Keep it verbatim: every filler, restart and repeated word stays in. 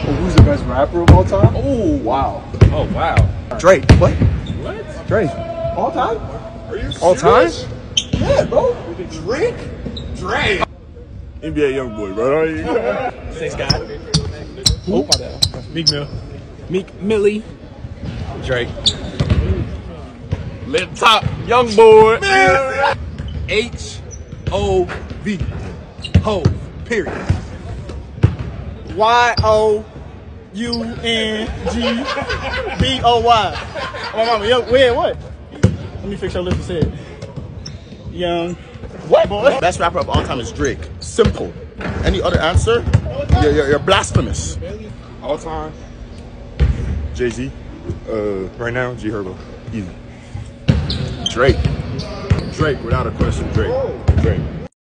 Oh, who's the best rapper of all time? Oh, wow. Oh, wow. Drake. What? What? Drake. All time? Are you All time? serious? Yeah, bro. Drake? Drake. N B A young boy, bro. Thanks, God. Who? Oh, Meek Mill. Meek Millie. Drake. Lit top, young boy. H O V. Hove. Period. Y O U N G B O Y. Oh, my mama, young, wait, what? Let me fix your list instead. Young. What? Boy? Best rapper of all time is Drake. Simple. Any other answer? You're, you're, you're blasphemous. All time? Jay-Z. Uh, right now, G Herbo. Easy. Drake. Drake, without a question, Drake. Drake.